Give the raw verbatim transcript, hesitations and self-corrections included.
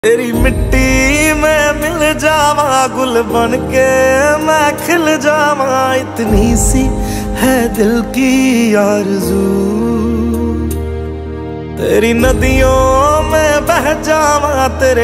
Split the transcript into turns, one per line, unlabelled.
तेरी मिट्टी में मिल जावा, गुल बन के मैं खिल जावा, इतनी सी है दिल की आरज़ू। तेरी नदियों में बह जावा, तेरे